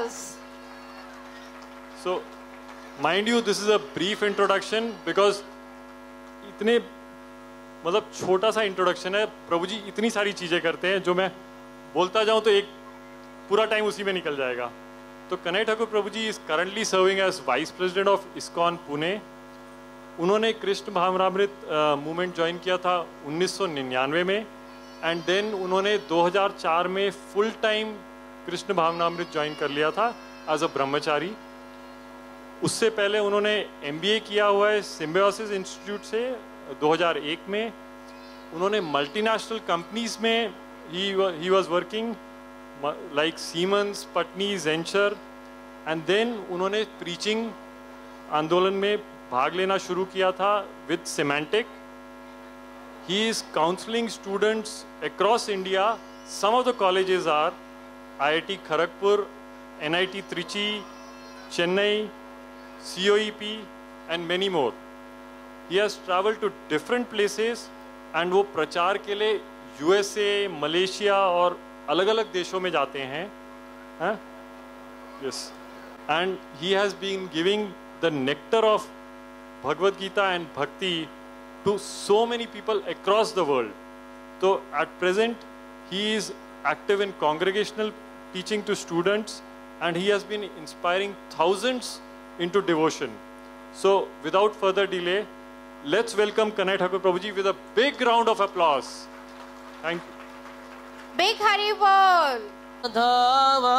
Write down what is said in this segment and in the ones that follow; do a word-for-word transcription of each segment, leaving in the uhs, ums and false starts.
applause. So, mind you, this is a brief introduction because इतने मतलब छोटा सा इंट्रोडक्शन है, प्रभु जी इतनी सारी चीजें करते हैं जो मैं बोलता जाऊं तो एक पूरा टाइम उसी में निकल जाएगा। तो Kanhaiya Thakur Prabhu ji is currently serving as vice president of ISKCON Pune. उन्होंने कृष्ण भावनामृत मूवमेंट ज्वाइन किया था उन्नीस सौ निन्यानवे में एंड देन उन्होंने दो हज़ार चार में फुल टाइम कृष्ण भावनामृत ज्वाइन कर लिया था एज अ ब्रह्मचारी। उससे पहले उन्होंने एमबीए किया हुआ है सिम्बायोसिस इंस्टीट्यूट से दो हज़ार एक में। उन्होंने मल्टीनेशनल कंपनीज में he he was working like Siemens, Patni, Accenture and then उन्होंने प्रीचिंग आंदोलन में भाग लेना शुरू किया था with Symantec. He is counselling students across India. Some of the colleges are IIT Kharagpur, NIT Trichy, Chennai, C O E P and many more. He has traveled to different places and वो प्रचार के लिए यूएसए, मलेशिया और अलग अलग देशों में जाते हैं, हैं? Yes. And he has been giving the nectar of Bhagavad Gita and Bhakti to so many people across the world. So at present he is active in congregational teaching to students and he has been inspiring thousands into devotion. So without further delay, let's welcome Kanaiyya Thakur Prabhuji with a big round of applause. Thank you. Big Hari Bol. Dhava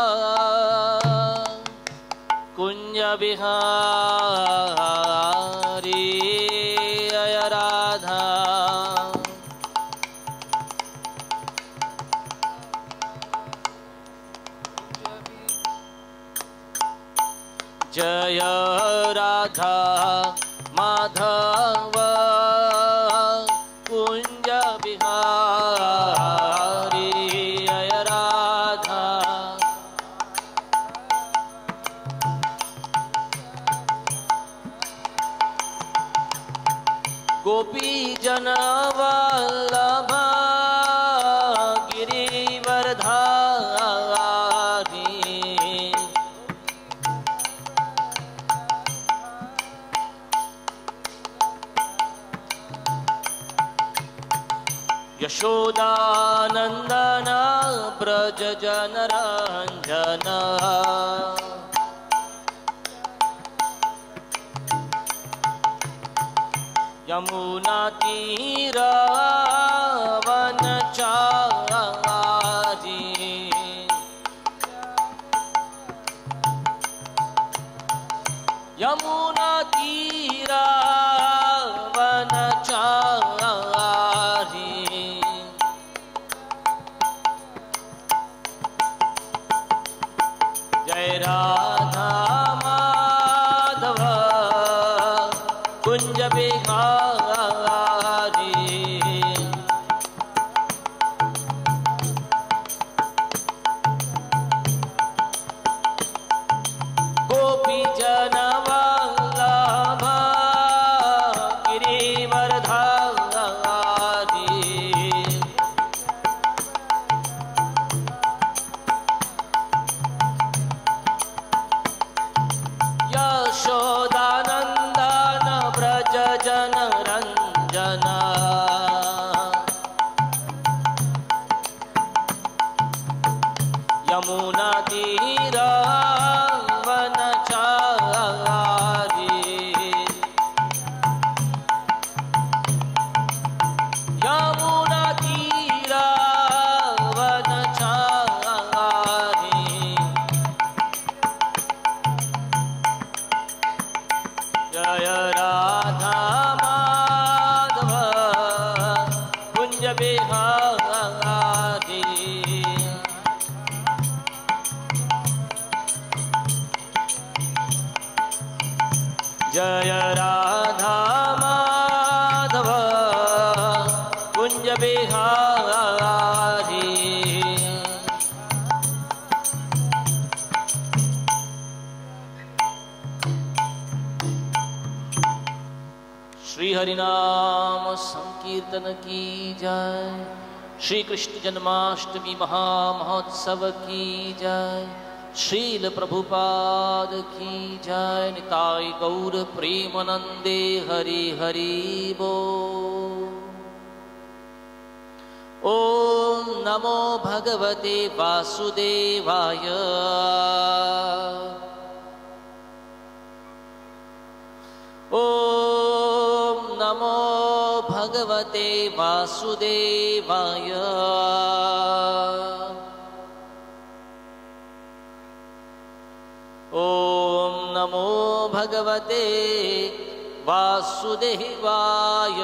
Kunja Bihari Aya Radha Jaya Radha Madhava Kunja Bihari Aya Radha Gopi Jana Vallabha Girivardhari Yashodanandana Braja Janaranjana Yamuna Tira Vanachari Yamuna Tira Vanachari Jai Radha Madhava Kunja Bihari Gopi Jana Vallabha Girivardhari Yashodanandana Braja Janaranjana Yamuna Tira Vanachari Yamuna Tira Vanachari Jaya Radha Madhava Kunja Bihari Jaya Radha Madhava Kunja Bihari Shri हरिनाम संकीर्तन की जय। श्री कृष्ण जन्माष्टमी महामहोत्सव की जय। श्रील प्रभुपाद की जय। निताय गौर प्रेमानंदे हरि हरि बोल। ओम नमो भगवते वासुदेवाय। ओम नमो भगवते वासुदेवाय। ओम नमो भगवते वासुदेवाय।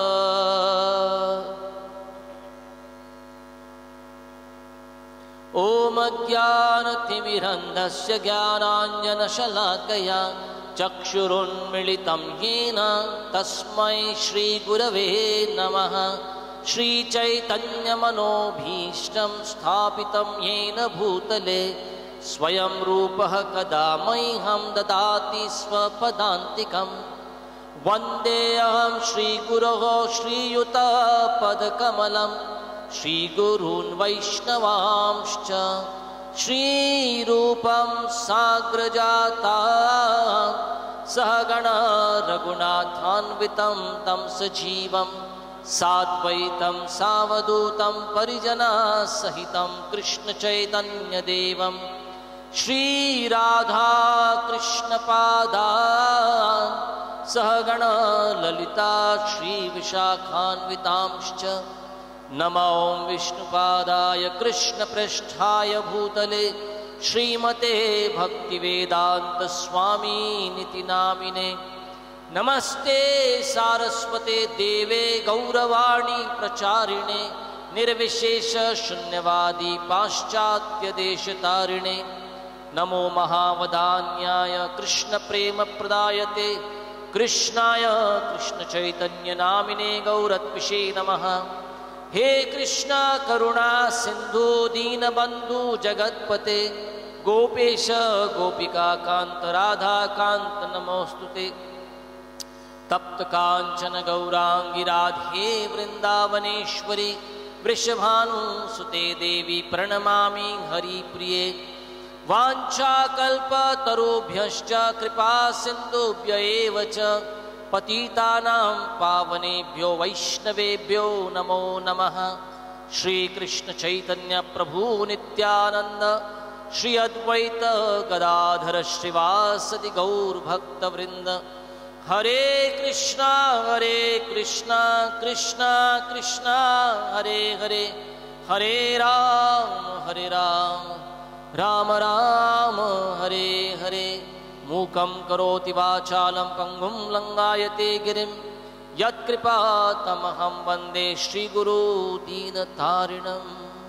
ओम अज्ञानतिमिरन्धस्य ज्ञानाञ्जनशलाकया चक्षुरुन्मिलितं येन तस्मै श्रीगुरवे नमः। श्रीचैतन्यमनोभीष्टं स्थापितं येन भूतले स्वयं रूपः कदा मह्यं ददाति स्वपदान्तिकं। वन्देऽहं श्रीगुरोः श्रीयुतपदकमलं श्रीगुरून् वैष्णवांश्च श्रीरूपं साग्रजाता सहगणा रघुनाथान्वितं तं सजीवं साद्वैतं सावधूतं परिजनसहितं कृष्णचैतन्यदेवं श्रीराधा कृष्णपादान् सहगणा ललिता श्रीविशाखान्वितांश्च। नमो विष्णुपादाय कृष्णपृष्ठाय भूतले श्रीमते भक्तिवेदांत स्वामीनिति नामिने। नमस्ते सारस्वते देवे गौरवाणी प्रचारिणे निर्विशेष शून्यवादी पाश्चात्य देशतारिणे। नमो महावदान्याय कृष्ण प्रेम प्रदायते कृष्णाय कृष्ण चैतन्य नामिने गौरत्विषे नमः। हे कृष्णा करुणा सिंधु दीनबंधु जगत्पते गोपेश गोपिका कांत राधा कांत नमोस्तुते। तप्त कांचन गौरांगी राधे वृंदावनेश्वरी वृषभानुसुते देवी प्रणमामि हरिप्रिये। वाञ्छाकल्पतरुभ्यश्च कृपा सिन्धुभ्य एव च पतितानां पावनेभ्यो वैष्णवेभ्यो नमो नमः। श्री कृष्ण चैतन्य प्रभु नित्यानंद श्री अद्वैत गदाधर श्रीवासदि गौर भक्त वृंद। हरे कृष्णा हरे कृष्णा कृष्णा कृष्णा हरे हरे हरे राम हरे राम राम राम हरे हरे। मूकं करोति वाचालं पंगुं लंगायते गिरिं यत्कृपातमहं वन्दे श्रीगुरु दीनतारिणम्।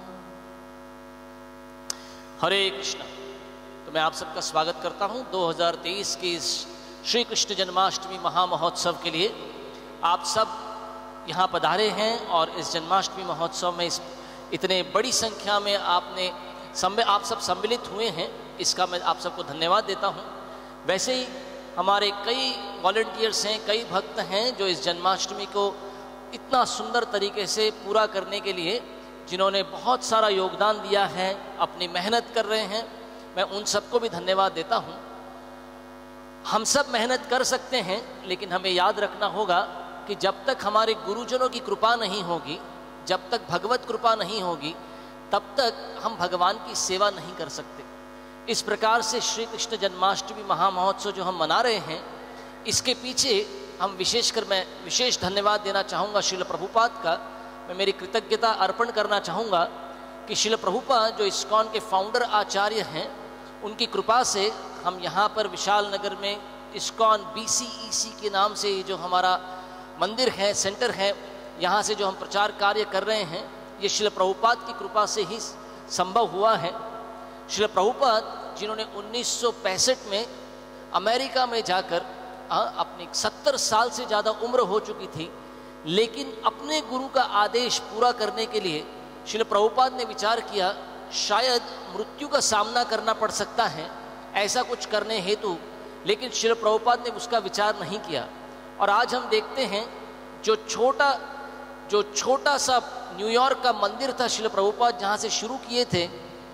हरे कृष्ण। तो मैं आप सबका स्वागत करता हूं दो हज़ार तेईस के इस श्री कृष्ण जन्माष्टमी महामहोत्सव के लिए। आप सब यहाँ पधारे हैं और इस जन्माष्टमी महोत्सव में इस इतने बड़ी संख्या में आपने आप सब सम्मिलित हुए हैं, इसका मैं आप सबको धन्यवाद देता हूँ। वैसे ही हमारे कई वॉलंटियर्स हैं, कई भक्त हैं जो इस जन्माष्टमी को इतना सुंदर तरीके से पूरा करने के लिए जिन्होंने बहुत सारा योगदान दिया है, अपनी मेहनत कर रहे हैं, मैं उन सबको भी धन्यवाद देता हूँ। हम सब मेहनत कर सकते हैं, लेकिन हमें याद रखना होगा कि जब तक हमारे गुरुजनों की कृपा नहीं होगी, जब तक भगवत कृपा नहीं होगी, तब तक हम भगवान की सेवा नहीं कर सकते। इस प्रकार से श्री कृष्ण जन्माष्टमी महामहोत्सव जो हम मना रहे हैं, इसके पीछे हम विशेषकर मैं विशेष धन्यवाद देना चाहूँगा श्रील प्रभुपाद का। मैं मेरी कृतज्ञता अर्पण करना चाहूँगा कि श्रील प्रभुपाद जो इस्कॉन के फाउंडर आचार्य हैं, उनकी कृपा से हम यहाँ पर विशाल नगर में इस्कॉन बी सी ई सी के नाम से जो हमारा मंदिर है, सेंटर है, यहाँ से जो हम प्रचार कार्य कर रहे हैं, ये श्रील प्रभुपाद की कृपा से ही संभव हुआ है। श्रील प्रभुपाद जिन्होंने उन्नीस सौ पैंसठ में अमेरिका में जाकर अपनी सत्तर साल से ज़्यादा उम्र हो चुकी थी, लेकिन अपने गुरु का आदेश पूरा करने के लिए श्रील प्रभुपाद ने विचार किया शायद मृत्यु का सामना करना पड़ सकता है ऐसा कुछ करने हेतु, लेकिन श्रील प्रभुपाद ने उसका विचार नहीं किया। और आज हम देखते हैं जो छोटा जो छोटा सा न्यूयॉर्क का मंदिर था श्रील प्रभुपाद जहाँ से शुरू किए थे,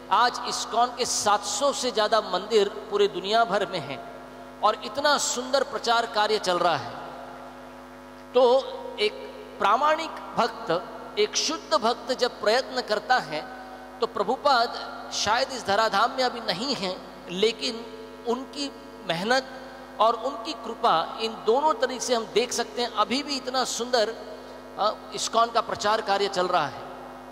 आज इस्कॉन के सात सौ से ज़्यादा मंदिर पूरे दुनिया भर में हैं और इतना सुंदर प्रचार कार्य चल रहा है। तो एक प्रामाणिक भक्त, एक शुद्ध भक्त जब प्रयत्न करता है तो प्रभुपाद शायद इस धराधाम में अभी नहीं हैं, लेकिन उनकी मेहनत और उनकी कृपा, इन दोनों तरीके से हम देख सकते हैं अभी भी इतना सुंदर इस्कॉन का प्रचार कार्य चल रहा है।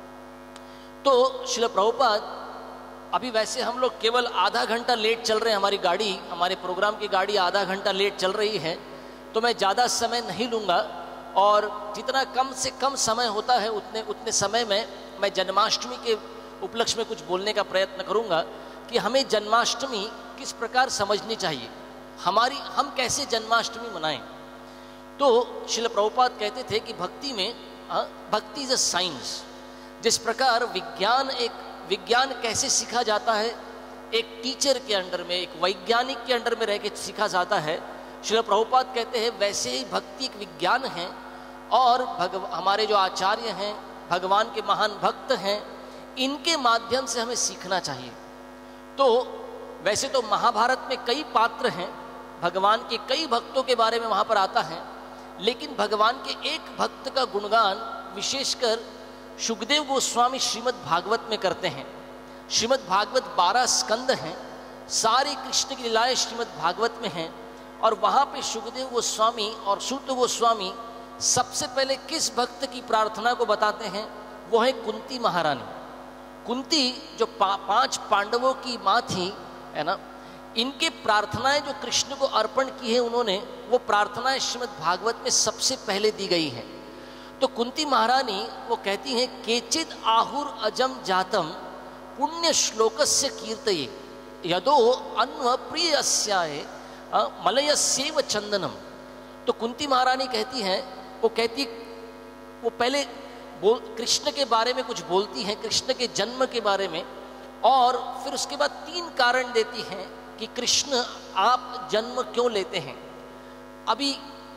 तो श्रील प्रभुपाद, अभी वैसे हम लोग केवल आधा घंटा लेट चल रहे हैं, हमारी गाड़ी, हमारे प्रोग्राम की गाड़ी आधा घंटा लेट चल रही है, तो मैं ज़्यादा समय नहीं लूँगा और जितना कम से कम समय होता है उतने उतने समय में मैं जन्माष्टमी के उपलक्ष्य में कुछ बोलने का प्रयत्न करूँगा कि हमें जन्माष्टमी किस प्रकार समझनी चाहिए, हमारी हम कैसे जन्माष्टमी मनाएं। तो श्रील प्रभुपाद कहते थे कि भक्ति में, भक्ति इज अ साइंस। जिस प्रकार विज्ञान, एक विज्ञान कैसे सीखा जाता है, एक टीचर के अंडर में, एक वैज्ञानिक के अंडर में रह के सीखा जाता है, श्रील प्रभुपाद कहते हैं वैसे ही भक्ति एक विज्ञान है और भगव हमारे जो आचार्य हैं, भगवान के महान भक्त हैं, इनके माध्यम से हमें सीखना चाहिए। तो वैसे तो महाभारत में कई पात्र हैं, भगवान के कई भक्तों के बारे में वहाँ पर आता है, लेकिन भगवान के एक भक्त का गुणगान विशेषकर शुकदेव गोस्वामी श्रीमद् भागवत में करते हैं। श्रीमद् भागवत बारह स्कंद हैं, सारी कृष्ण की लीलाएं श्रीमद् भागवत में हैं और वहाँ पे शुकदेव गोस्वामी और सूत गोस्वामी सबसे पहले किस भक्त की प्रार्थना को बताते हैं, वो है कुंती महारानी। कुंती जो पा, पांच पांडवों की माँ थी, है ना, इनके प्रार्थनाएं जो कृष्ण को अर्पण की है उन्होंने, वो प्रार्थनाएं श्रीमद् भागवत में सबसे पहले दी गई हैं। तो कुंती महारानी वो कहती हैं, केचिद आहुर अजम जातम पुण्य श्लोकस्य कीर्तये यदो अन्व प्रियस्याय मलयस्यैव चंदनम। तो कुंती महारानी कहती हैं, वो कहती वो पहले बोल कृष्ण के बारे में कुछ बोलती हैं, कृष्ण के जन्म के बारे में, और फिर उसके बाद तीन कारण देती हैं कि कृष्ण आप जन्म क्यों लेते हैं। अभी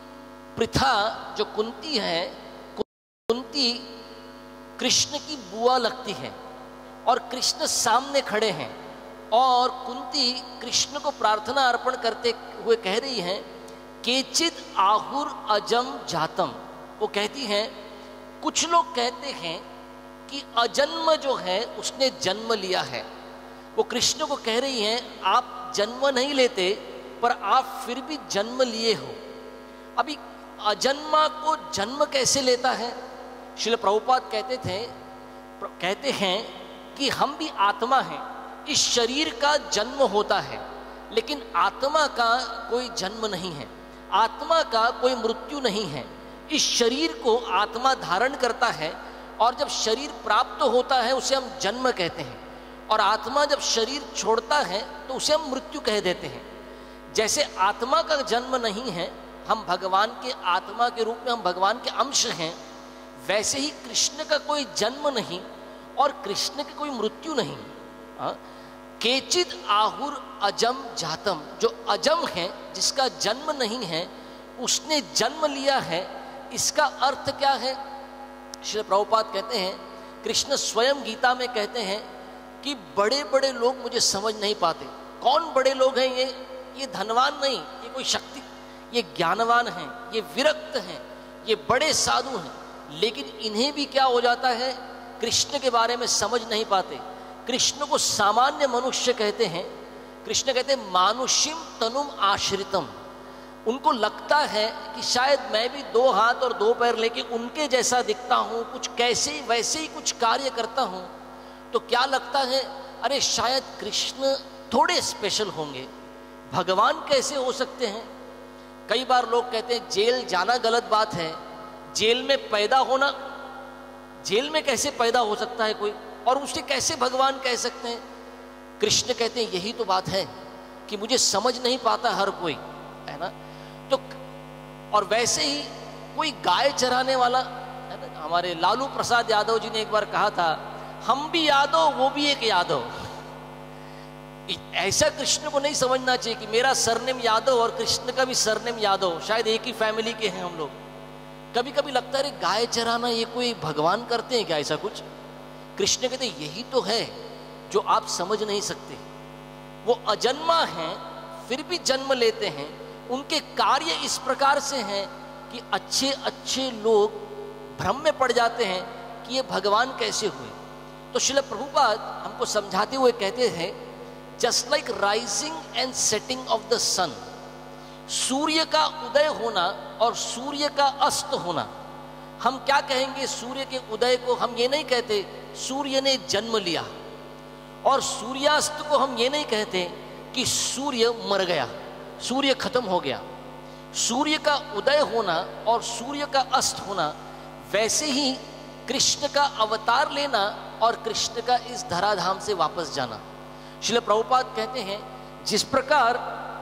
पृथा जो कुंती है, कुंती कृष्ण की बुआ लगती है और कृष्ण सामने खड़े हैं और कुंती कृष्ण को प्रार्थना अर्पण करते हुए कह रही हैं, केचिद आहुर अजम जातम। वो कहती हैं, कुछ लोग कहते हैं कि अजन्म जो है उसने जन्म लिया है। वो कृष्ण को कह रही हैं, आप जन्म नहीं लेते पर आप फिर भी जन्म लिए हो। अभी अजन्मा को जन्म कैसे लेता है? श्रील प्रभुपाद कहते थे कहते हैं कि हम भी आत्मा हैं, इस शरीर का जन्म होता है लेकिन आत्मा का कोई जन्म नहीं है, आत्मा का कोई मृत्यु नहीं है। इस शरीर को आत्मा धारण करता है और जब शरीर प्राप्त होता है उसे हम जन्म कहते हैं, और आत्मा जब शरीर छोड़ता है तो उसे हम मृत्यु कह देते हैं। जैसे आत्मा का जन्म नहीं है, हम भगवान के आत्मा के रूप में हम भगवान के अंश हैं, वैसे ही कृष्ण का कोई जन्म नहीं और कृष्ण की कोई मृत्यु नहीं। केचिद आहुर अजम जातम, जो अजम है, जिसका जन्म नहीं है, उसने जन्म लिया है। इसका अर्थ क्या है? श्री प्रभुपाद कहते हैं, कृष्ण स्वयं गीता में कहते हैं कि बड़े बड़े लोग मुझे समझ नहीं पाते। कौन बड़े लोग हैं? ये ये धनवान नहीं, ये कोई शक्ति, ये ज्ञानवान हैं, ये विरक्त हैं, ये बड़े साधु हैं, लेकिन इन्हें भी क्या हो जाता है, कृष्ण के बारे में समझ नहीं पाते। कृष्ण को सामान्य मनुष्य कहते हैं। कृष्ण कहते हैं मानुष्यम तनुम आश्रितम। उनको लगता है कि शायद मैं भी दो हाथ और दो पैर लेके उनके जैसा दिखता हूँ, कुछ कैसे वैसे ही कुछ कार्य करता हूँ, तो क्या लगता है, अरे शायद कृष्ण थोड़े स्पेशल होंगे, भगवान कैसे हो सकते हैं। कई बार लोग कहते हैं जेल जाना गलत बात है, जेल में पैदा होना, जेल में कैसे पैदा हो सकता है कोई, और उसे कैसे भगवान कह सकते हैं। कृष्ण कहते हैं यही तो बात है कि मुझे समझ नहीं पाता हर कोई, है ना। तो और वैसे ही कोई गाय चराने वाला, है ना, हमारे लालू प्रसाद यादव जी ने एक बार कहा था, हम भी यादव वो भी एक यादव। ऐसा कृष्ण को नहीं समझना चाहिए कि मेरा सरनेम यादव और कृष्ण का भी सरनेम यादव, शायद एक ही फैमिली के हैं हम लोग। कभी कभी लगता है गाय चराना ये कोई भगवान करते हैं क्या ऐसा कुछ। कृष्ण कहते यही तो है जो आप समझ नहीं सकते। वो अजन्मा हैं फिर भी जन्म लेते हैं। उनके कार्य इस प्रकार से हैं कि अच्छे अच्छे लोग भ्रम में पड़ जाते हैं कि ये भगवान कैसे हुए। तो श्रील प्रभुपाद हमको समझाते हुए कहते हैं, just like rising and setting of the sun, सूर्य का उदय होना और सूर्य का अस्त होना। हम क्या कहेंगे सूर्य के उदय को? हम ये नहीं कहते सूर्य ने जन्म लिया, और सूर्यास्त को हम ये नहीं कहते कि सूर्य मर गया, सूर्य खत्म हो गया। सूर्य का उदय होना और सूर्य का अस्त होना, वैसे ही कृष्ण का अवतार लेना और कृष्ण का इस धराधाम से वापस जाना। श्रील प्रभुपाद कहते हैं, जिस प्रकार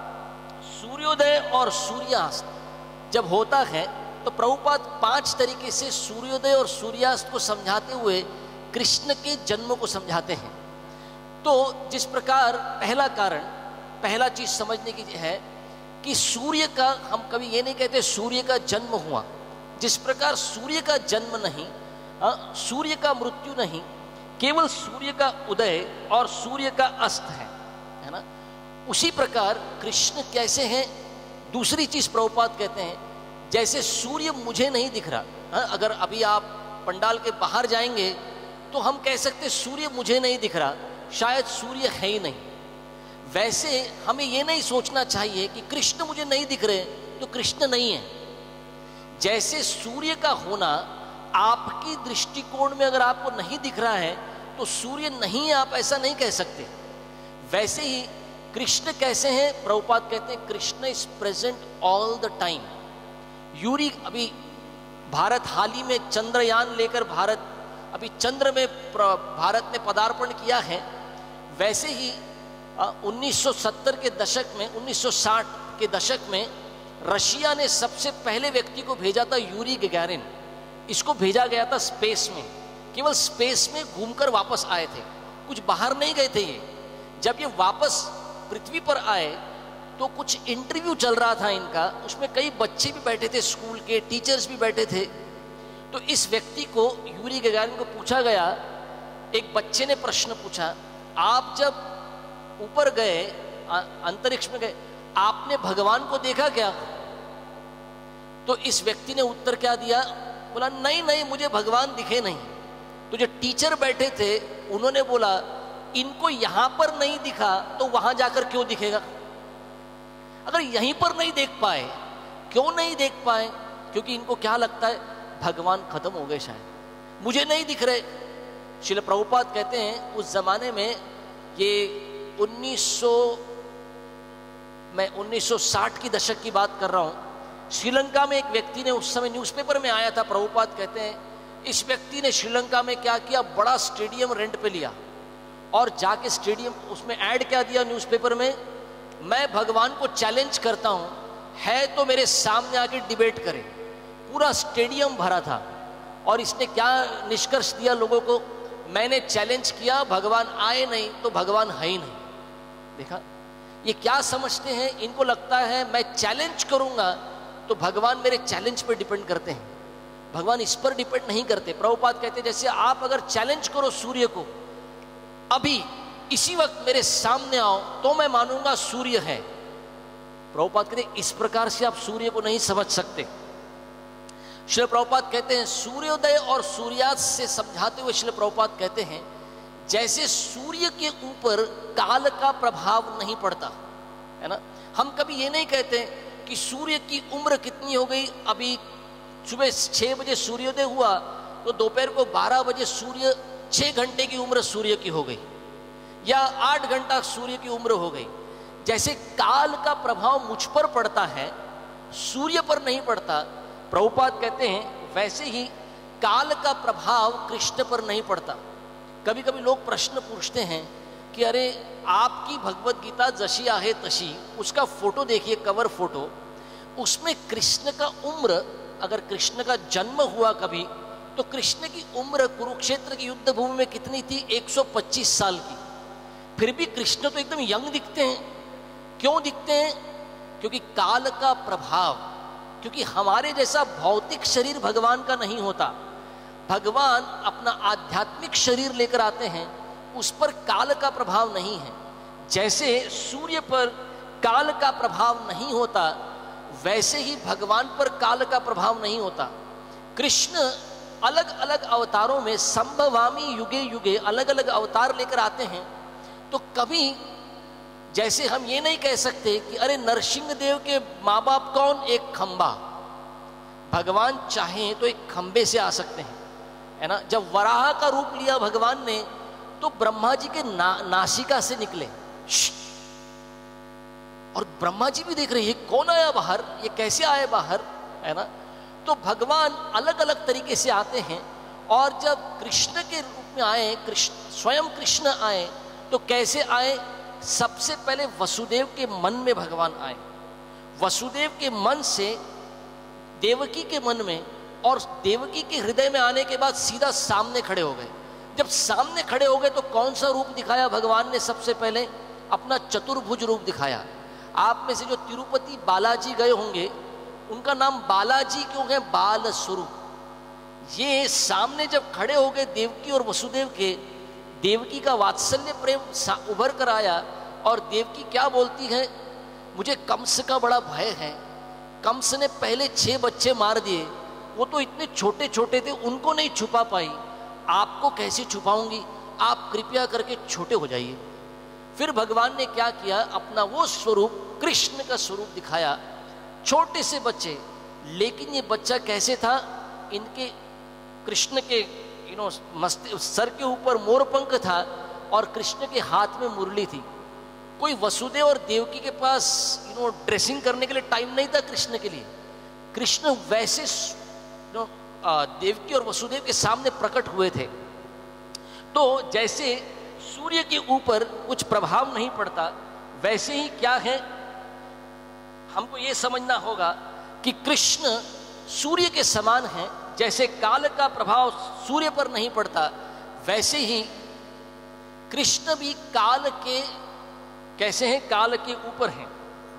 सूर्योदय और सूर्यास्त जब होता है तो प्रभुपाद पांच तरीके से सूर्योदय और सूर्यास्त को समझाते हुए कृष्ण के जन्म को समझाते हैं। तो जिस प्रकार पहला कारण, पहला चीज समझने की है कि सूर्य का, हम कभी ये नहीं कहते सूर्य का जन्म हुआ। जिस प्रकार सूर्य का जन्म नहीं, आ, सूर्य का मृत्यु नहीं, केवल सूर्य का उदय और सूर्य का अस्त है, है ना। उसी प्रकार कृष्ण कैसे हैं? दूसरी चीज प्रभुपाद कहते हैं, जैसे सूर्य मुझे नहीं दिख रहा, हा? अगर अभी आप पंडाल के बाहर जाएंगे तो हम कह सकते सूर्य मुझे नहीं दिख रहा, शायद सूर्य है ही नहीं। वैसे हमें यह नहीं सोचना चाहिए कि कृष्ण मुझे नहीं दिख रहे तो कृष्ण नहीं है। जैसे सूर्य का होना आपकी दृष्टिकोण में अगर आपको नहीं दिख रहा है तो सूर्य नहीं है, आप ऐसा नहीं कह सकते। वैसे ही कृष्ण कैसे हैं? प्रभुपाद कहते हैं Krishna is present all the time. यूरी अभी भारत हाल ही में चंद्रयान लेकर भारत अभी चंद्र में भारत ने पदार्पण किया है। वैसे ही उन्नीस सौ सत्तर के दशक में, उन्नीस सौ साठ के दशक में रशिया ने सबसे पहले व्यक्ति को भेजा था, यूरी गैगारिन। इसको भेजा गया था स्पेस में, केवल स्पेस में घूमकर वापस आए थे, कुछ बाहर नहीं गए थे ये। जब ये वापस पृथ्वी पर आए तो कुछ इंटरव्यू चल रहा था इनका, उसमें कई बच्चे भी बैठे थे, स्कूल के टीचर्स भी बैठे थे। तो इस व्यक्ति को, यूरी गैगारिन को पूछा गया, एक बच्चे ने प्रश्न पूछा, आप जब ऊपर गए, अंतरिक्ष में गए, आपने भगवान को देखा क्या? तो इस व्यक्ति ने उत्तर क्या दिया? बोला नहीं नहीं, मुझे भगवान दिखे नहीं। तो जो टीचर बैठे थे उन्होंने बोला, इनको यहां पर नहीं दिखा तो वहां जाकर क्यों दिखेगा? अगर यहीं पर नहीं देख पाए, क्यों नहीं देख पाए? क्योंकि इनको क्या लगता है भगवान खत्म हो गए, शायद मुझे नहीं दिख रहे। श्रील प्रभुपाद कहते हैं उस जमाने में, ये उन्नीस सौ मैं उन्नीस सौ साठ की दशक की बात कर रहा हूं। श्रीलंका में एक व्यक्ति ने, उस समय न्यूज़पेपर में आया था, प्रभुपाद कहते हैं इस व्यक्ति ने श्रीलंका में क्या किया, बड़ा स्टेडियम रेंट पे लिया और जाके स्टेडियम, उसमें ऐड क्या दिया न्यूज़पेपर में, मैं भगवान को चैलेंज करता हूं, है तो मेरे सामने आके डिबेट करे। पूरा स्टेडियम भरा था और इसने क्या निष्कर्ष दिया लोगों को, मैंने चैलेंज किया, भगवान आए नहीं तो भगवान है ही नहीं। देखा ये क्या समझते हैं? इनको लगता है मैं चैलेंज करूंगा तो भगवान मेरे चैलेंज पर डिपेंड करते हैं, भगवान इस पर डिपेंड नहीं करते। प्रभुपाद कहते हैं जैसे आप अगर चैलेंज करो सूर्य को, अभी इसी वक्त मेरे सामने आओ तो मैं मानूंगा सूर्य है। प्रभुपाद कहते हैं इस प्रकार से आप सूर्य को नहीं समझ सकते। श्रील प्रभुपाद कहते हैं सूर्योदय और सूर्यास्त से समझाते हुए श्रील प्रभुपाद कहते हैं जैसे सूर्य के ऊपर काल का प्रभाव नहीं पड़ता है ना। हम कभी ये नहीं कहते कि सूर्य की उम्र कितनी हो गई, अभी सुबह छः बजे सूर्योदय हुआ तो दोपहर को बारह बजे सूर्य, छः घंटे की उम्र सूर्य की हो गई या आठ घंटा सूर्य की उम्र हो गई। जैसे काल का प्रभाव मुझ पर पड़ता है, सूर्य पर नहीं पड़ता, प्रभुपाद कहते हैं वैसे ही काल का प्रभाव कृष्ण पर नहीं पड़ता। कभी कभी लोग प्रश्न पूछते हैं कि अरे आपकी भगवत गीता जशी आहे तशी, उसका फोटो देखिए, कवर फोटो, उसमें कृष्ण का उम्र, अगर कृष्ण का जन्म हुआ कभी तो कृष्ण की उम्र कुरुक्षेत्र की युद्ध भूमि में कितनी थी? एक सौ पच्चीस साल की। फिर भी कृष्ण तो एकदम यंग दिखते हैं। क्यों दिखते हैं? क्योंकि काल का प्रभाव, क्योंकि हमारे जैसा भौतिक शरीर भगवान का नहीं होता। भगवान अपना आध्यात्मिक शरीर लेकर आते हैं उस पर काल का प्रभाव नहीं है। जैसे सूर्य पर काल का प्रभाव नहीं होता, वैसे ही भगवान पर काल का प्रभाव नहीं होता। कृष्ण अलग अलग अवतारों में संभवामी युगे युगे अलग अलग अवतार लेकर आते हैं। तो कभी जैसे हम ये नहीं कह सकते कि अरे नरसिंह देव के माँ बाप कौन, एक खंबा। भगवान चाहे तो एक खंबे से आ सकते हैं, है ना। जब वराह का रूप लिया भगवान ने तो ब्रह्मा जी के ना, नासिका से निकले, और ब्रह्मा जी भी देख रहे हैं कौन आया बाहर, ये कैसे आए बाहर, है ना। तो भगवान अलग अलग तरीके से आते हैं। और जब कृष्ण के रूप में आए, कृष्ण स्वयं कृष्ण आए, तो कैसे आए? सबसे पहले वसुदेव के मन में भगवान आए। वसुदेव के मन से देवकी के मन में, और देवकी के हृदय में आने के बाद सीधा सामने खड़े हो गए। जब सामने खड़े हो गए तो कौन सा रूप दिखाया भगवान ने? सबसे पहले अपना चतुर्भुज रूप दिखाया। आप में से जो तिरुपति बालाजी गए होंगे, उनका नाम बालाजी क्यों है? बाल स्वरूप। ये सामने जब खड़े हो गए देवकी और वसुदेव के, देवकी का वात्सल्य प्रेम उभर कर आया, और देवकी क्या बोलती है? मुझे कंस का बड़ा भय है। कंस ने पहले छह बच्चे मार दिए, वो तो इतने छोटे छोटे थे, उनको नहीं छुपा पाई, आपको कैसे छुपाऊंगी? आप कृपया करके छोटे हो जाइए। फिर भगवान ने क्या किया? अपना वो स्वरूप, कृष्ण का स्वरूप दिखाया। छोटे से बच्चे, लेकिन ये बच्चा कैसे था? इनके कृष्ण के यू नो मस्त सर के ऊपर मोरपंख था, और कृष्ण के हाथ में मुरली थी। कोई वसुदेव और देवकी के पास यू नो ड्रेसिंग करने के लिए टाइम नहीं था कृष्ण के लिए। कृष्ण वैसे यू नो देवकी और वसुदेव के सामने प्रकट हुए थे। तो जैसे सूर्य के ऊपर कुछ प्रभाव नहीं पड़ता, वैसे ही क्या है, हमको ये समझना होगा कि कृष्ण सूर्य के समान है। जैसे काल का प्रभाव सूर्य पर नहीं पड़ता, वैसे ही कृष्ण भी काल के कैसे हैं? काल के ऊपर हैं।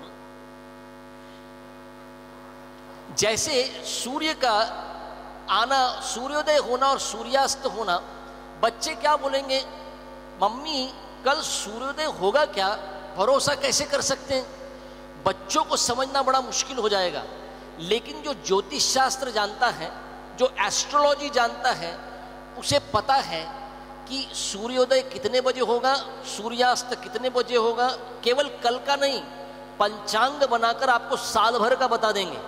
जैसे सूर्य का आना, सूर्योदय होना और सूर्यास्त होना, बच्चे क्या बोलेंगे? मम्मी कल सूर्योदय होगा क्या? भरोसा कैसे कर सकते हैं? बच्चों को समझना बड़ा मुश्किल हो जाएगा। लेकिन जो ज्योतिष शास्त्र जानता है, जो एस्ट्रोलॉजी जानता है, उसे पता है कि सूर्योदय कितने बजे होगा, सूर्यास्त कितने बजे होगा। केवल कल का नहीं, पंचांग बनाकर आपको साल भर का बता देंगे।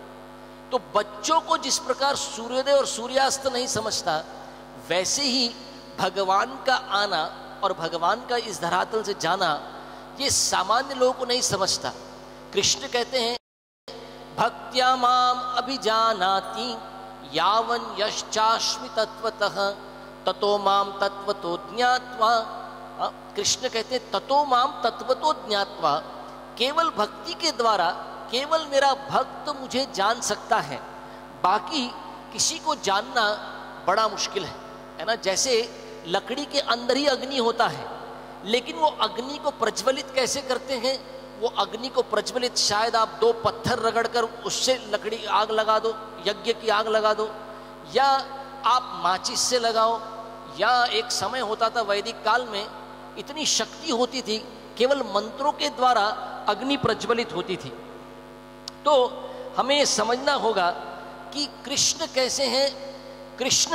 तो बच्चों को जिस प्रकार सूर्योदय और सूर्यास्त नहीं समझता, वैसे ही भगवान का आना और भगवान का इस धरातल से जाना, ये सामान्य लोगों को नहीं समझता। कृष्ण कहते हैं, भक्त्या माम अभिजानाति यावन यश्चास्मि तत्वतः ततो माम तत्वतो ज्ञात्वा। कृष्ण कहते हैं ततो माम तत्वतो ज्ञात्वा, केवल भक्ति के द्वारा केवल मेरा भक्त मुझे जान सकता है, बाकी किसी को जानना बड़ा मुश्किल है, है ना। जैसे लकड़ी के अंदर ही अग्नि होता है, लेकिन वो अग्नि को प्रज्वलित कैसे करते हैं? वो अग्नि को प्रज्वलित, शायद आप दो पत्थर रगड़कर उससे लकड़ी आग लगा दो, यज्ञ की आग लगा दो, या आप माचिस से लगाओ, या एक समय होता था वैदिक काल में, इतनी शक्ति होती थी, केवल मंत्रों के द्वारा अग्नि प्रज्वलित होती थी। तो हमें समझना होगा कि कृष्ण कैसे हैं। कृष्ण,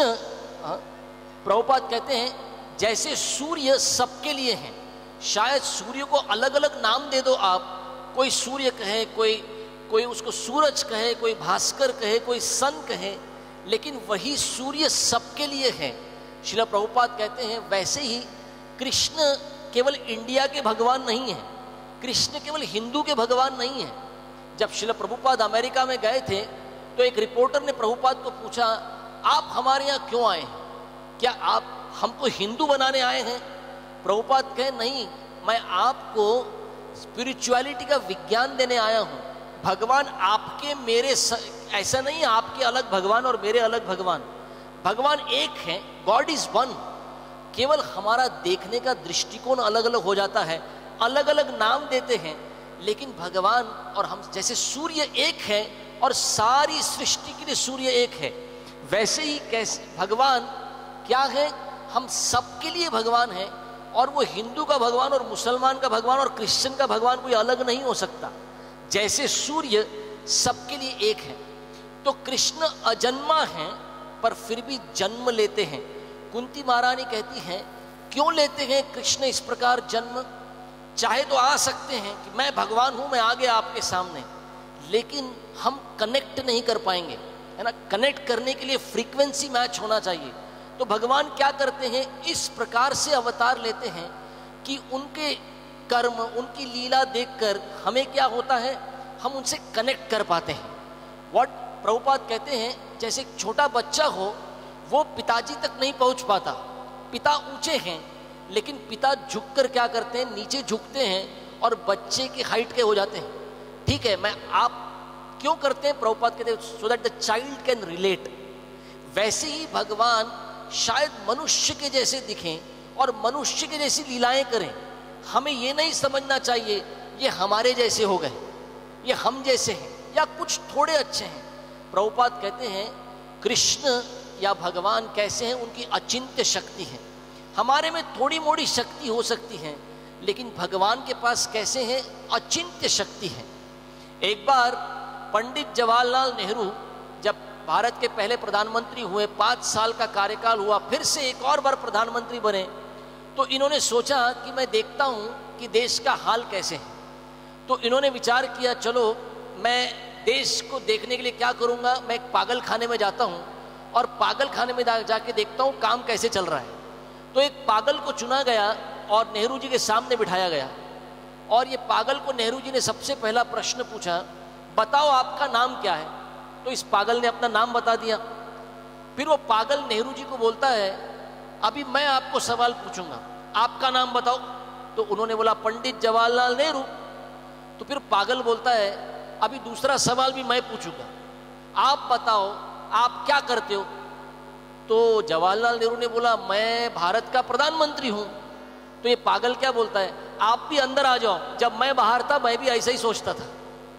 प्रभुपाद कहते हैं, जैसे सूर्य सबके लिए हैं। शायद सूर्य को अलग अलग नाम दे दो आप, कोई सूर्य कहे, कोई कोई उसको सूरज कहे, कोई भास्कर कहे, कोई सन कहे, लेकिन वही सूर्य सबके लिए है। श्रील प्रभुपाद कहते हैं, वैसे ही कृष्ण केवल इंडिया के भगवान नहीं है, कृष्ण केवल हिंदू के भगवान नहीं है। जब श्रील प्रभुपाद अमेरिका में गए थे, तो एक रिपोर्टर ने प्रभुपाद को पूछा, आप हमारे यहाँ क्यों आए हैं? क्या आप हमको हिंदू बनाने आए हैं? प्रभुपाद कहे, नहीं, मैं आपको स्पिरिचुअलिटी का विज्ञान देने आया हूँ। भगवान आपके मेरे स... ऐसा नहीं आपके अलग भगवान और मेरे अलग भगवान, भगवान एक है, गॉड इज वन। केवल हमारा देखने का दृष्टिकोण अलग अलग हो जाता है, अलग अलग नाम देते हैं, लेकिन भगवान और हम जैसे सूर्य एक है और सारी सृष्टि के लिए सूर्य एक है, वैसे ही कैसे भगवान क्या है, हम सबके लिए भगवान हैं, और वो हिंदू का भगवान और मुसलमान का भगवान और क्रिश्चियन का भगवान कोई अलग नहीं हो सकता। जैसे सूर्य सबके लिए एक है, तो कृष्ण अजन्मा है पर फिर भी जन्म लेते हैं। कुंती महारानी कहती हैं क्यों लेते हैं कृष्ण इस प्रकार जन्म? चाहे तो आ सकते हैं कि मैं भगवान हूं, मैं आ गया आपके सामने, लेकिन हम कनेक्ट नहीं कर पाएंगे, है ना। कनेक्ट करने के लिए फ्रीक्वेंसी मैच होना चाहिए। तो भगवान क्या करते हैं, इस प्रकार से अवतार लेते हैं कि उनके कर्म, उनकी लीला देखकर हमें क्या होता है, हम उनसे कनेक्ट कर पाते हैं। व्हाट प्रभुपाद कहते हैं, जैसे एक छोटा बच्चा हो, वो पिताजी तक नहीं पहुंच पाता, पिता ऊंचे हैं, लेकिन पिता झुककर क्या करते हैं, नीचे झुकते हैं और बच्चे की हाइट के हो जाते हैं। ठीक है, मैं आप क्यों करते हैं, प्रभुपाद कहते हैं so that the child can relate. वैसे ही भगवान शायद मनुष्य के जैसे दिखें और मनुष्य के जैसी लीलाएं करें। हमें ये नहीं समझना चाहिए ये हमारे जैसे हो गए, ये हम जैसे हैं या कुछ थोड़े अच्छे हैं। प्रभुपाद कहते हैं कृष्ण या भगवान कैसे हैं, उनकी अचिंत्य शक्ति है। हमारे में थोड़ी मोड़ी शक्ति हो सकती है, लेकिन भगवान के पास कैसे हैं, अचिंत्य शक्ति है। एक बार पंडित जवाहरलाल नेहरू जब भारत के पहले प्रधानमंत्री हुए, पाँच साल का कार्यकाल हुआ, फिर से एक और बार प्रधानमंत्री बने, तो इन्होंने सोचा कि मैं देखता हूँ कि देश का हाल कैसे है। तो इन्होंने विचार किया चलो मैं देश को देखने के लिए क्या करूँगा, मैं एक पागल खाने में जाता हूँ और पागल खाने में जाके देखता हूँ काम कैसे चल रहा है। तो एक पागल को चुना गया और नेहरू जी के सामने बिठाया गया, और ये पागल को नेहरू जी ने सबसे पहला प्रश्न पूछा, बताओ आपका नाम क्या है। तो इस पागल ने अपना नाम बता दिया। फिर वो पागल नेहरू जी को बोलता है अभी मैं आपको सवाल पूछूंगा, आपका नाम बताओ। तो उन्होंने बोला पंडित जवाहरलाल नेहरू। तो फिर पागल बोलता है अभी दूसरा सवाल भी मैं पूछूंगा, आप बताओ आप क्या करते हो। तो जवाहरलाल नेहरू ने बोला मैं भारत का प्रधानमंत्री हूं। तो ये पागल क्या बोलता है, आप भी अंदर आ जाओ, जब मैं बाहर था मैं भी ऐसा ही सोचता था।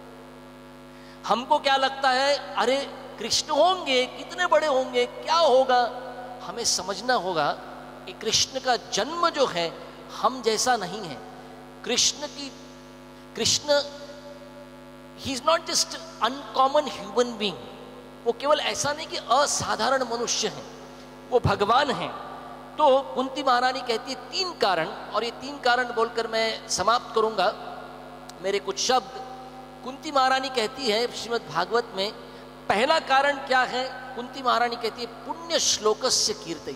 हमको क्या लगता है, अरे कृष्ण होंगे, कितने बड़े होंगे, क्या होगा। हमें समझना होगा कि कृष्ण का जन्म जो है हम जैसा नहीं है। कृष्ण की Krishna he is not just uncommon human being, वो केवल ऐसा नहीं कि असाधारण मनुष्य हैं, वो भगवान हैं। तो कुंती महारानी कहती है तीन कारण, और ये तीन कारण बोलकर मैं समाप्त करूंगा मेरे कुछ शब्द। कुंती महारानी कहती है श्रीमद् भागवत में, पहला कारण क्या है, कुंती महारानी कहती है पुण्य श्लोकस्य कीर्तयि।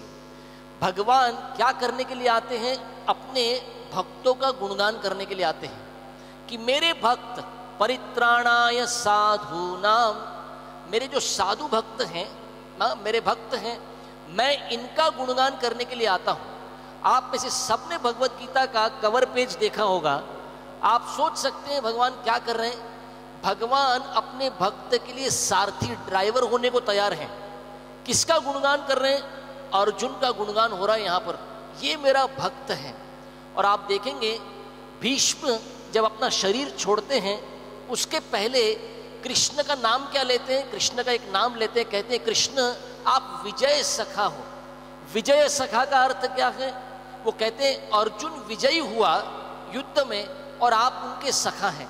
भगवान क्या करने के लिए आते हैं, अपने भक्तों का गुणगान करने के लिए आते हैं कि मेरे भक्त परित्राणाय साधूनाम, मेरे जो साधु भक्त हैं ना, मेरे भक्त हैं, मैं इनका गुणगान करने के लिए आता हूं। आप में से सबने भगवत गीता का कवर पेज देखा होगा। आप सोच सकते हैं भगवान क्या कर रहे हैं। भगवान अपने भक्त के लिए सारथी, ड्राइवर होने को तैयार हैं। किसका गुणगान कर रहे हैं, अर्जुन का गुणगान हो रहा है यहाँ पर, ये मेरा भक्त है। और आप देखेंगे भीष्म जब अपना शरीर छोड़ते हैं उसके पहले कृष्ण का नाम क्या लेते हैं, कृष्ण का एक नाम लेते हैं, कहते हैं कृष्ण आप विजय सखा हो। विजय सखा का अर्थ क्या है, वो कहते हैं अर्जुन विजयी हुआ युद्ध में और आप उनके सखा हैं।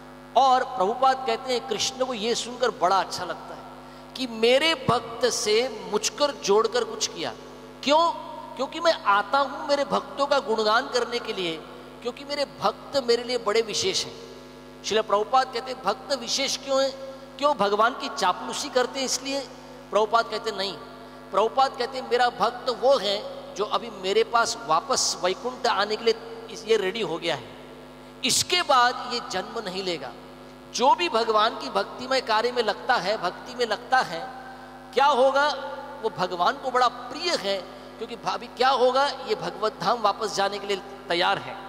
और प्रभुपाद कहते हैं कृष्ण को ये सुनकर बड़ा अच्छा लगता है कि मेरे भक्त से मुझकर जोड़कर कुछ किया। क्यों? क्योंकि मैं आता हूं मेरे भक्तों का गुणगान करने के लिए, क्योंकि मेरे भक्त मेरे लिए बड़े विशेष हैं। श्रील प्रभुपाद कहते हैं भक्त विशेष क्यों है, क्यों भगवान की चापलूसी करते हैं इसलिए? प्रभुपाद कहते नहीं, प्रभुपाद कहते हैं मेरा भक्त वो है जो अभी मेरे पास वापस वैकुंठ आने के लिए ये रेडी हो गया है, इसके बाद ये जन्म नहीं लेगा। जो भी भगवान की भक्ति में कार्य में लगता है, भक्ति में लगता है, क्या होगा, वो भगवान को बड़ा प्रिय है, क्योंकि भाभी क्या होगा, ये भगवत धाम वापस जाने के लिए तैयार है।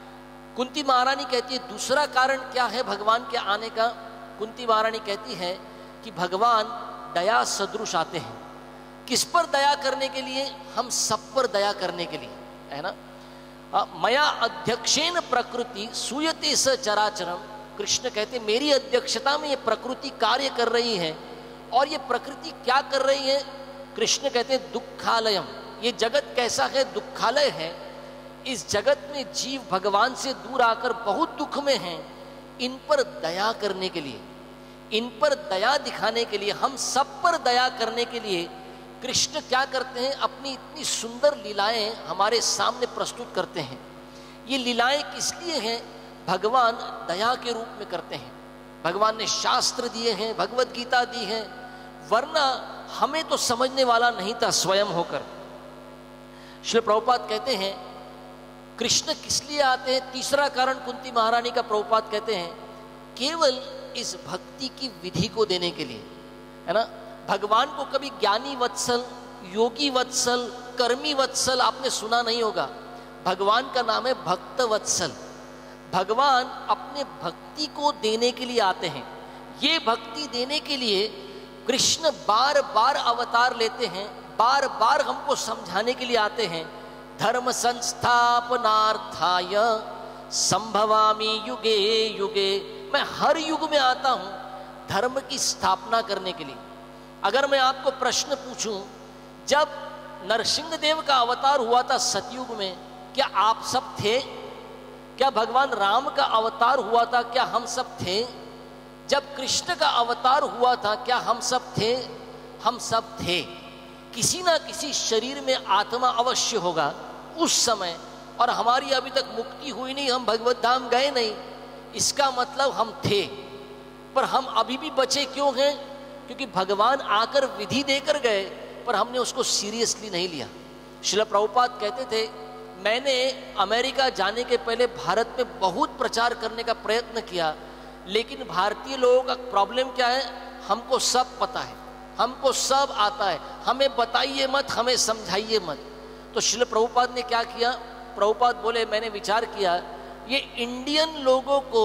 कुंती महारानी कहती है दूसरा कारण क्या है भगवान के आने का। कुंती महारानी कहती है कि भगवान दया सदृश आते हैं। किस पर दया करने के लिए? हम सब पर दया करने के लिए, है ना। मया अध्यक्षेन प्रकृति सूयते स चराचरम। कृष्ण कहते मेरी अध्यक्षता में ये प्रकृति कार्य कर रही है। और ये प्रकृति क्या कर रही है? कृष्ण कहते हैं दुखालयम, ये जगत कैसा है, दुखालय है। इस जगत में जीव भगवान से दूर आकर बहुत दुख में हैं, इन पर दया करने के लिए, इन पर दया दिखाने के लिए, हम सब पर दया करने के लिए कृष्ण क्या करते हैं, अपनी इतनी सुंदर लीलाएं हमारे सामने प्रस्तुत करते हैं। ये लीलाएं किस लिए हैं? भगवान दया के रूप में करते हैं। भगवान ने शास्त्र दिए हैं, भगवत गीता दी है, वरना हमें तो समझने वाला नहीं था स्वयं होकर। श्री प्रभुपाद कहते हैं कृष्ण किस लिए आते हैं? तीसरा कारण कुंती महारानी का प्रभुपाद कहते हैं केवल इस भक्ति की विधि को देने के लिए, है ना। भगवान को कभी ज्ञानी वत्सल, योगी वत्सल, कर्मी वत्सल आपने सुना नहीं होगा। भगवान का नाम है भक्त वत्सल। भगवान अपने भक्ति को देने के लिए आते हैं। ये भक्ति देने के लिए कृष्ण बार बार अवतार लेते हैं, बार बार हमको समझाने के लिए आते हैं। धर्म संस्थापनार्थाय संभवामि युगे युगे, मैं हर युग में आता हूं धर्म की स्थापना करने के लिए। अगर मैं आपको प्रश्न पूछूं, जब नरसिंह देव का अवतार हुआ था सतयुग में, क्या आप सब थे? क्या भगवान राम का अवतार हुआ था, क्या हम सब थे? जब कृष्ण का अवतार हुआ था, क्या हम सब थे? हम सब थे। किसी ना किसी शरीर में आत्मा अवश्य होगा उस समय, और हमारी अभी तक मुक्ति हुई नहीं, हम भगवत धाम गए नहीं, इसका मतलब हम थे। पर हम अभी भी बचे क्यों हैं? क्योंकि भगवान आकर विधि देकर गए, पर हमने उसको सीरियसली नहीं लिया। श्रील प्रभुपाद कहते थे मैंने अमेरिका जाने के पहले भारत में बहुत प्रचार करने का प्रयत्न किया, लेकिन भारतीय लोगों का प्रॉब्लम क्या है, हमको सब पता है, हमको सब आता है, हमें बताइए मत, हमें समझाइए मत। तो श्रील प्रभुपाद ने क्या किया? प्रभुपाद बोले मैंने विचार किया ये इंडियन लोगों को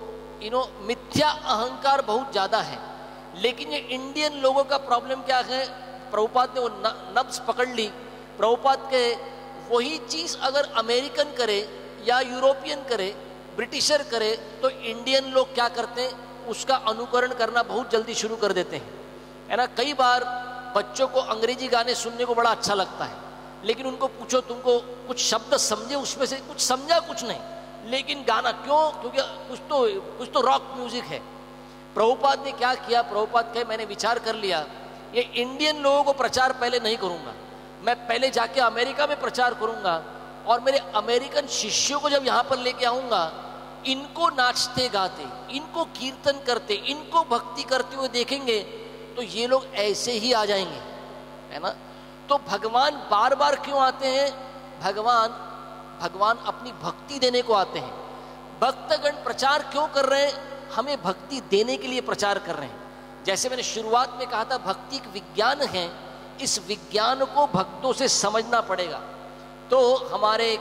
यू नो मिथ्या अहंकार बहुत ज़्यादा है, लेकिन ये इंडियन लोगों का प्रॉब्लम क्या है? प्रभुपाद ने वो नब्ज पकड़ ली। प्रभुपाद के वही चीज़ अगर अमेरिकन करे या यूरोपियन करे, ब्रिटिशर करे, तो इंडियन लोग क्या करते हैं, उसका अनुकरण करना बहुत जल्दी शुरू कर देते हैं, है ना। कई बार बच्चों को अंग्रेजी गाने सुनने को बड़ा अच्छा लगता है, लेकिन उनको पूछो तुमको कुछ शब्द समझे, उसमें से कुछ समझा कुछ नहीं, लेकिन गाना क्यों? क्योंकि कुछ तो कुछ तो रॉक म्यूजिक है। प्रभुपाद ने क्या किया? प्रभुपाद कहे मैंने विचार कर लिया ये इंडियन लोगों को प्रचार पहले नहीं करूंगा, मैं पहले जाके अमेरिका में प्रचार करूंगा, और मेरे अमेरिकन शिष्यों को जब यहाँ पर लेके आऊंगा, इनको नाचते गाते, इनको कीर्तन करते, इनको भक्ति करते हुए देखेंगे तो ये लोग ऐसे ही आ जाएंगे, है ना। तो भगवान बार बार क्यों आते हैं? भगवान भगवान अपनी भक्ति देने को आते हैं। भक्तगण प्रचार क्यों कर रहे हैं? हमें भक्ति देने के लिए प्रचार कर रहे हैं। जैसे मैंने शुरुआत में कहा था भक्ति एक विज्ञान है, इस विज्ञान को भक्तों से समझना पड़ेगा। तो हमारे एक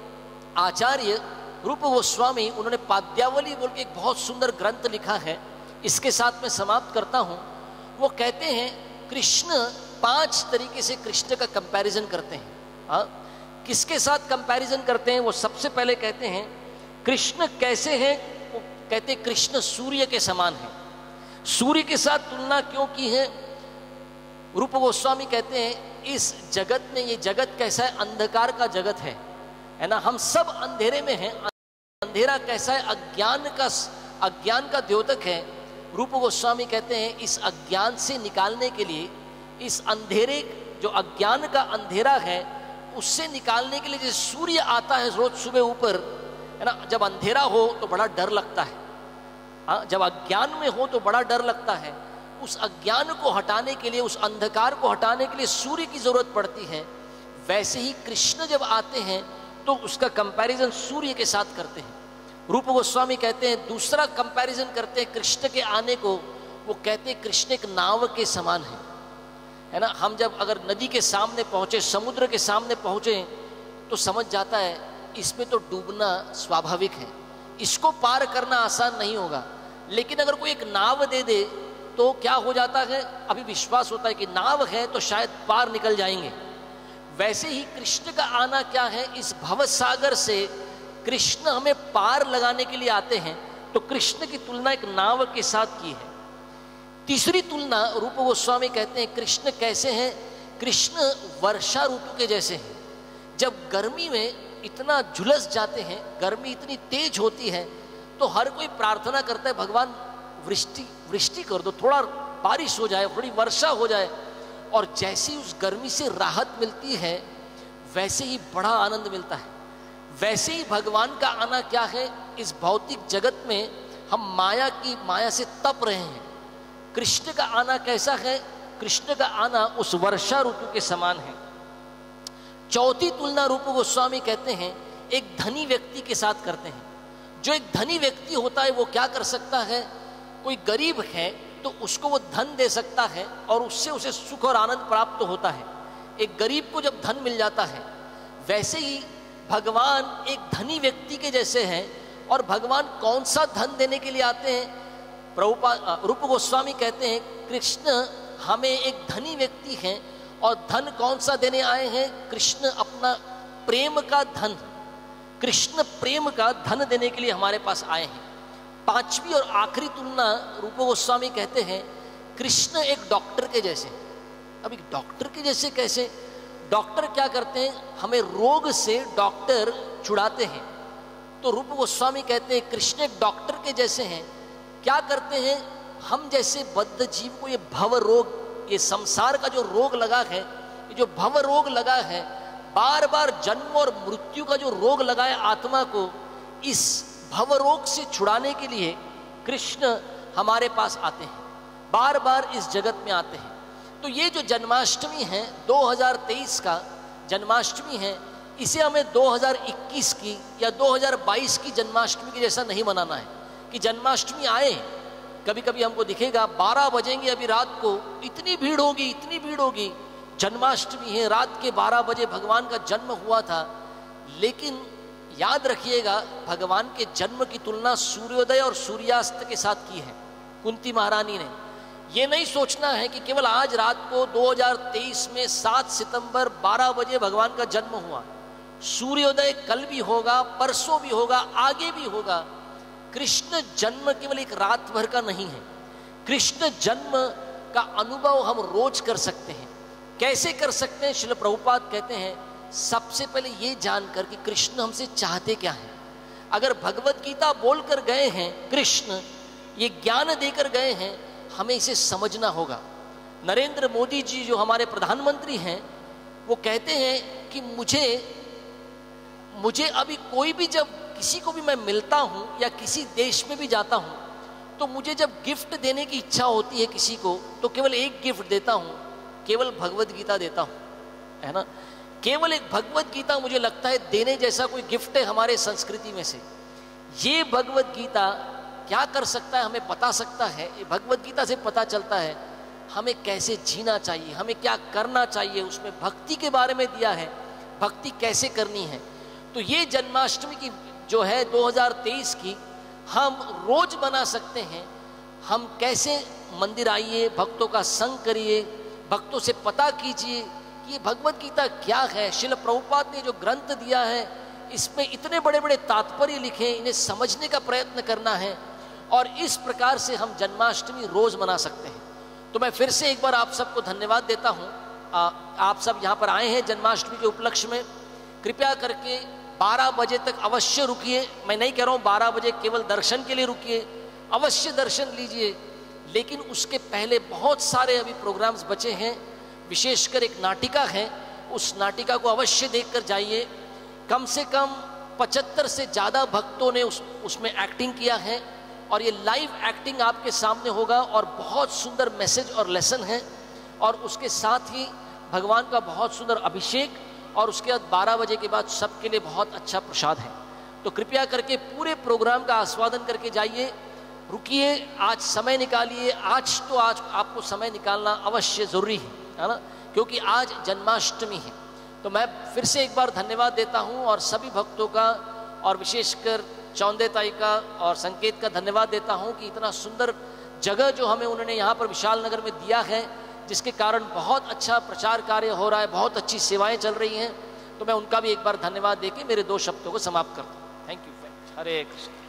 आचार्य रूप गोस्वामी, उन्होंने पाद्यावली बोल के एक बहुत सुंदर ग्रंथ लिखा है, इसके साथ मैं समाप्त करता हूँ। वो कहते हैं कृष्ण पांच तरीके से कृष्ण का कंपैरिजन करते हैं। हाँ, किसके साथ कंपैरिजन करते हैं? वो सबसे पहले कहते हैं कृष्ण कैसे हैं? वो कहते हैं कृष्ण सूर्य के समान है। सूर्य के साथ तुलना क्यों की है? रूप गोस्वामी कहते हैं इस जगत में, ये जगत कैसा है? अंधकार का जगत है, है ना। हम सब अंधेरे में हैं। अंधेरा कैसा है? अज्ञान का अज्ञान का द्योतक है। रूप गोस्वामी कहते हैं इस अज्ञान से निकालने के लिए, इस अंधेरे जो अज्ञान का अंधेरा है उससे निकालने के लिए, जैसे सूर्य आता है रोज सुबह ऊपर, है ना, जब अंधेरा हो तो बड़ा डर लगता है, हाँ, जब अज्ञान में हो तो बड़ा डर लगता है। उस अज्ञान को हटाने के लिए, उस अंधकार को हटाने के लिए सूर्य की जरूरत पड़ती है। वैसे ही कृष्ण जब आते हैं तो उसका कंपैरिजन सूर्य के साथ करते हैं। रूप गोस्वामी कहते हैं दूसरा कंपैरिजन करते हैं कृष्ण के आने को, वो कहते हैं कृष्ण एक नाव के समान है, है ना। हम जब अगर नदी के सामने पहुंचे, समुद्र के सामने पहुंचे, तो समझ जाता है इसमें तो डूबना स्वाभाविक है, इसको पार करना आसान नहीं होगा। लेकिन अगर कोई एक नाव दे दे तो क्या हो जाता है? अभी विश्वास होता है कि नाव है तो शायद पार निकल जाएंगे। वैसे ही कृष्ण का आना क्या है? इस भवसागर से कृष्ण हमें पार लगाने के लिए आते हैं। तो कृष्ण की तुलना एक नाव के साथ की है। तीसरी तुलना रूप गोस्वामी कहते हैं कृष्ण कैसे हैं? कृष्ण वर्षा ऋतु के जैसे हैं। जब गर्मी में इतना झुलस जाते हैं, गर्मी इतनी तेज होती है, तो हर कोई प्रार्थना करता है भगवान वृष्टि वृष्टि कर दो, थोड़ा बारिश हो जाए, थोड़ी वर्षा हो जाए। और जैसी उस गर्मी से राहत मिलती है वैसे ही बड़ा आनंद मिलता है। वैसे ही भगवान का आना क्या है, इस भौतिक जगत में हम माया की माया से तप रहे हैं। कृष्ण का आना कैसा है, कृष्ण का आना उस वर्षा ऋतु के समान है। चौथी तुलना रूप गोस्वामी कहते हैं एक धनी व्यक्ति के साथ करते हैं। जो एक धनी व्यक्ति होता है वो क्या कर सकता है, कोई गरीब है तो उसको वो धन दे सकता है और उससे उसे सुख और आनंद प्राप्त होता है। एक गरीब को जब धन मिल जाता है, वैसे ही भगवान एक धनी व्यक्ति के जैसे हैं। और भगवान कौन सा धन देने के लिए आते हैं, प्रभुपाद रूप गोस्वामी कहते हैं कृष्ण हमें एक धनी व्यक्ति हैं और धन कौन सा देने आए हैं, कृष्ण अपना प्रेम का धन, कृष्ण प्रेम का धन देने के लिए हमारे पास आए हैं। पांचवी और आखिरी तुलना रूप गोस्वामी कहते हैं कृष्ण एक डॉक्टर के जैसे। अब एक डॉक्टर के जैसे कैसे, डॉक्टर क्या करते हैं, हमें रोग से डॉक्टर छुड़ाते हैं। तो रूप गोस्वामी कहते हैं कृष्ण एक डॉक्टर के जैसे हैं। क्या करते हैं, हम जैसे बद्ध जीव को ये भव रोग, ये संसार का जो रोग लगा है, ये जो भव रोग लगा है, बार बार जन्म और मृत्यु का जो रोग लगा है आत्मा को, इस भव रोग से छुड़ाने के लिए कृष्ण हमारे पास आते हैं, बार बार इस जगत में आते हैं। तो ये जो जन्माष्टमी है दो हज़ार तेईस का जन्माष्टमी है, इसे हमें दो हज़ार इक्कीस की या दो हज़ार बाईस की जन्माष्टमी के जैसा नहीं मनाना है कि जन्माष्टमी आए, कभी कभी हमको दिखेगा बारह बजेंगे अभी रात को, इतनी भीड़ होगी इतनी भीड़ होगी, जन्माष्टमी है, रात के बारह बजे भगवान का जन्म हुआ था। लेकिन याद रखिएगा भगवान के जन्म की तुलना सूर्योदय और सूर्यास्त के साथ की है कुंती महारानी ने। ये नहीं सोचना है कि केवल आज रात को दो हज़ार तेईस में सात सितंबर बारह बजे भगवान का जन्म हुआ। सूर्योदय कल भी होगा, परसों भी होगा, आगे भी होगा। कृष्ण जन्म केवल एक रात भर का नहीं है, कृष्ण जन्म का अनुभव हम रोज कर सकते हैं। कैसे कर सकते हैं, श्रील प्रभुपाद कहते हैं सबसे पहले ये जानकर कि कृष्ण हमसे चाहते क्या है। अगर भगवत गीता बोलकर गए हैं कृष्ण, ये ज्ञान देकर गए हैं, हमें इसे समझना होगा। नरेंद्र मोदी जी जो हमारे प्रधानमंत्री हैं, वो कहते हैं कि मुझे मुझे अभी कोई भी, जब किसी को भी मैं मिलता हूं या किसी देश में भी जाता हूं, तो मुझे जब गिफ्ट देने की इच्छा होती है किसी को, तो केवल एक गिफ्ट देता हूं, केवल भगवत गीता देता हूं, है ना। केवल एक भगवत गीता मुझे लगता है देने जैसा कोई गिफ्ट है हमारे संस्कृति में से। ये भगवत गीता क्या कर सकता है, हमें बता सकता है। ये भगवत गीता से पता चलता है हमें कैसे जीना चाहिए, हमें क्या करना चाहिए। उसमें भक्ति के बारे में दिया है, भक्ति कैसे करनी है। तो ये जन्माष्टमी की जो है दो हज़ार तेईस की, हम रोज बना सकते हैं। हम कैसे मंदिर आइए, भक्तों का संग करिए, भक्तों से पता कीजिए कि ये भगवत गीता क्या है। श्रील प्रभुपाद ने जो ग्रंथ दिया है, इसमें इतने बड़े बड़े तात्पर्य लिखे, इन्हें समझने का प्रयत्न करना है। और इस प्रकार से हम जन्माष्टमी रोज मना सकते हैं। तो मैं फिर से एक बार आप सबको धन्यवाद देता हूँ। आप सब यहाँ पर आए हैं जन्माष्टमी के उपलक्ष्य में। कृपया करके बारह बजे तक अवश्य रुकिए। मैं नहीं कह रहा हूँ बारह बजे केवल दर्शन के लिए रुकिए, अवश्य दर्शन लीजिए। लेकिन उसके पहले बहुत सारे अभी प्रोग्राम्स बचे हैं, विशेषकर एक नाटिका है, उस नाटिका को अवश्य देखकर जाइए। कम से कम पचहत्तर से ज़्यादा भक्तों ने उस उसमें एक्टिंग किया है और ये लाइव एक्टिंग आपके सामने होगा और बहुत सुंदर मैसेज और लेसन है। और उसके साथ ही भगवान का बहुत सुंदर अभिषेक, और उसके बाद बारह बजे के बाद सबके लिए बहुत अच्छा प्रसाद है। तो कृपया करके पूरे प्रोग्राम का आस्वादन करके जाइए, रुकिए, आज समय निकालिए। आज तो आज आपको समय निकालना अवश्य ज़रूरी है, है ना, क्योंकि आज जन्माष्टमी है। तो मैं फिर से एक बार धन्यवाद देता हूँ और सभी भक्तों का, और विशेषकर चौंदेताई का और संकेत का धन्यवाद देता हूँ कि इतना सुंदर जगह जो हमें उन्होंने यहाँ पर विशाल नगर में दिया है, जिसके कारण बहुत अच्छा प्रचार कार्य हो रहा है, बहुत अच्छी सेवाएं चल रही हैं। तो मैं उनका भी एक बार धन्यवाद देके मेरे दो शब्दों को समाप्त करता हूँ। Thank you. हरे कृष्ण।